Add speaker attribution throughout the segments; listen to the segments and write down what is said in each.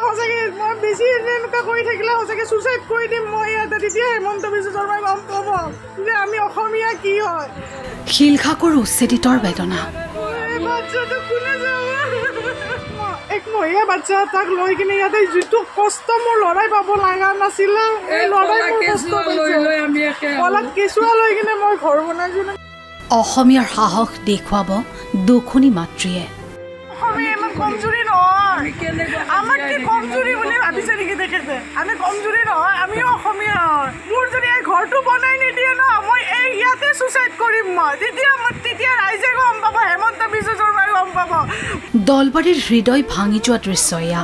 Speaker 1: সঁচাকৈ মই বেছি এনেকুৱা কৰি থাকিলে সঁচাকৈ ছুইচাইড কৰি দিম মই ইয়াতে। তেতিয়া হেমন্ত বিশ্ব শৰ্মাই গম পাব যে আমি অসমীয়া কি হয়।
Speaker 2: শিলখাকৰ উচ্ছেদিতৰ বেদনা।
Speaker 1: বাচ্চাটো কোনে যাব? এক মহিলা বাচ্চা তাক লৈ কিনে ইয়াতে যিটো কষ্ট মোৰ ল'ৰাই পাব লগা নাছিলে, এই ল'ৰাই মোৰ কষ্ট পাইছে। কলাত কেঁচুৱা লৈ কিনে মই ঘৰ বনাইছিলোঁ।
Speaker 2: অসমীয়াৰ সাহস দেখুৱাব দুখুনী মাতৃয়ে।
Speaker 1: অসমীয়া ইমান কমজুৰি নহয়, আমাক কি কমজুৰি বুলি ভাবিছে নেকি তেখেতে? আমি কমজুৰি নহয়, আমিও অসমীয়া হয়। মোৰ যদি এই ঘৰটো বনাই নিদিয়ে ন, মই এই ইয়াতে ছুইচাইড কৰিম মই। তেতিয়া ৰাইজে গম পাব, হেমন্ত বিশ্ব শৰ্মাই গম পাব।
Speaker 2: দলবাৰীৰ হৃদয় ভাঙি যোৱা দৃশ্য এয়া।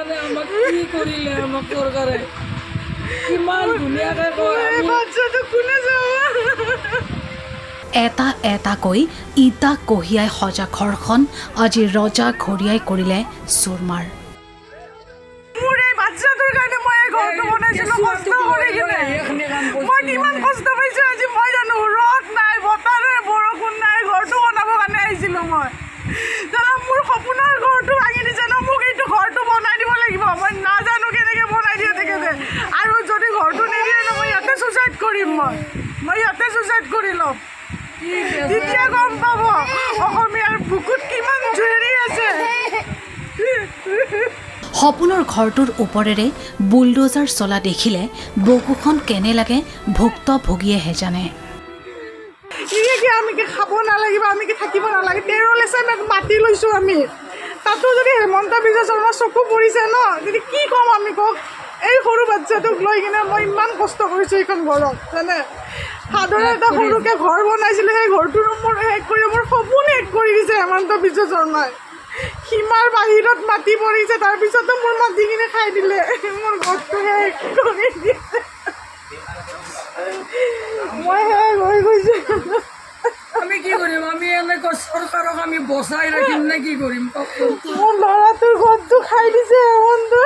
Speaker 2: এটা এটাকৈ ইটা কঢ়িয়াই সজা ঘৰখন আজি ৰজা ঘৰিয়াই কৰিলে চুৰমাৰ।
Speaker 1: মোৰ এই বাচ্চাটোৰ কাৰণে মই এই ঘৰটো বনাইছিলোঁ কষ্ট কৰি কিনে। মই কিমান কষ্ট পাইছোঁ আজি মই জানো। ৰ'দ নাই, বতাহ নাই, বৰষুণ নাই, ঘৰটো বনাবৰ কাৰণে আহিছিলোঁ মই। জানা মোৰ সপোনৰ ঘৰটো ভাঙি দিছে ন, মোক এইটো ঘৰটো বনাই দিব লাগিব। মই নাজানো কেনেকৈ বনাই দিয়ে তেখেতে। আৰু যদি ঘৰটো নিদিয়ে ন, মই ইয়াতে ছুইচাইড কৰিম। মই ইয়াতে ছুইচাইড কৰি ল'ম। তেতিয়া গম পাব অসমীয়াৰ বুকুত কিমান জুৰি আছে।
Speaker 2: সপোনৰ ঘৰটোৰ ওপৰেৰে বুলডোজাৰ চলা দেখিলে বুকুখন কেনে লাগে ভুক্তভোগীয়েহে জানে।
Speaker 1: আমি কি খাব নালাগিব, আমি কি থাকিব নালাগে, তেৰলেছে মাতি লৈছোঁ আমি। তাতো যদি হেমন্ত বিশ্ব শৰ্মাৰ চকু পৰিছে ন, যদি কি ক'ম আমি কওক। এই সৰু বাচ্চাটোক লৈ কিনে মই ইমান কষ্ট কৰিছোঁ এইখন ঘৰত জানে। সাধাৰণ এটা সৰুকৈ ঘৰ বনাইছিলোঁ, সেই ঘৰটোৰ মোৰ শেষ কৰি মোৰ সপোন শেষ কৰি দিছে হেমন্ত বিশ্ব শৰ্মাই। সীমাৰ বাহিৰত মাটি পৰিছে, তাৰপিছতো মোৰ মাটি কিনে খাই দিলে, মোৰ ঘৰটো শেষ কৰি দিছে। মই শেষ হৈ গৈছোঁ।
Speaker 3: আমি কি কৰিম? আমি এনেকৈ চৰকাৰক আমি বচাই ৰাখিম নে কি কৰিম?
Speaker 1: মোৰ ল'ৰাটোৰ ঘৰটো খাই দিছে হেমন্ত।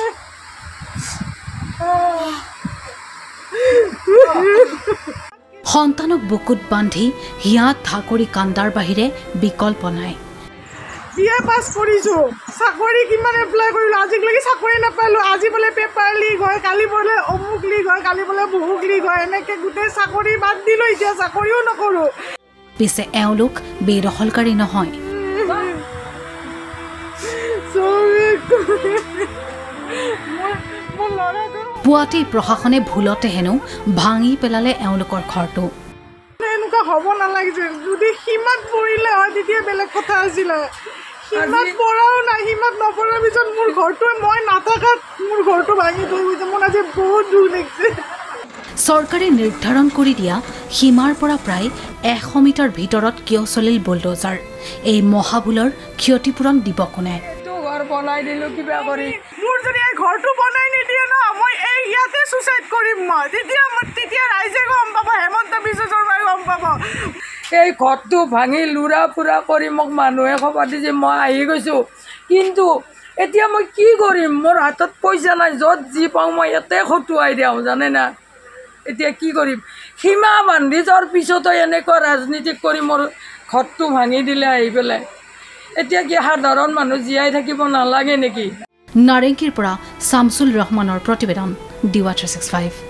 Speaker 2: সন্তানক বুকুত বান্ধি হিয়াত ধাকৰি কান্দাৰ বাহিৰে বিকল্প নাই।
Speaker 1: বিএ পাছ কৰিছোঁ, চাকৰি কিমান এপ্লাই কৰিলোঁ, আজিলৈকে চাকৰি নাপালোঁ। আজি বোলে পেপাৰ লিক হয়, কালি বোলে অমুক লিক হয়, কালি বোলে বহুক লিক হয়, এনেকৈ গোটেই চাকৰি বাদ দিলোঁ। এতিয়া চাকৰিও নকৰোঁ।
Speaker 2: পিছে এওঁলোক বেদখলকাৰী নহয়। পুৱাতেই প্ৰশাসনে ভুলতে হেনো ভাঙি পেলালে এওঁলোকৰ ঘৰটো।
Speaker 1: এনেকুৱা হ'ব নালাগিছিল। যদি সীমাত পৰিলে হয় তেতিয়া বেলেগ কথা আছিলে। সীমাত পৰাও নাই, সীমাত নপৰাৰ পিছত মোৰ ঘৰটোৱে মই নাথাকাত মোৰ ঘৰটো ভাঙি থৈ গৈছে। মোৰ আজি বহুত দুখ লাগিছে।
Speaker 2: চৰকাৰে নিৰ্ধাৰণ কৰি দিয়া সীমাৰ পৰা প্ৰায় 100 মিটাৰ ভিতৰত কিয় চলিল বুলডোজাৰ? এই মহাভুলৰ ক্ষতিপূৰণ দিব কোনে?
Speaker 3: বনাই দিলোঁ কিবা কৰি।
Speaker 1: মোৰ যদি এই ঘৰটো বনাই নিদিয়ে ন, মই এই ইয়াতে ছুইচাইড কৰিম মই। তেতিয়া ৰাইজে গম পাব, হেমন্ত বিশ্ব শৰ্মাই গম পাব।
Speaker 3: এই ঘৰটো ভাঙি লুৰা ফুৰা কৰি মোক মানুহে খবৰ দিছে, মই আহি গৈছোঁ। কিন্তু এতিয়া মই কি কৰিম? মোৰ হাতত পইচা নাই, য'ত যি পাওঁ মই ইয়াতে খটুৱাই দিওঁ জানে না। এতিয়া কি কৰিম? সীমা বান্ধি যোৱাৰ পিছতো এনেকুৱা ৰাজনীতি কৰি মোৰ ঘৰটো ভাঙি দিলে আহি পেলাই। এতিয়া কি সাধাৰণ মানুহ জীয়াই থাকিব নালাগে নেকি?
Speaker 2: নাৰেংগীৰ পৰা শামছুল ৰহমানৰ প্ৰতিবেদন, DY 365।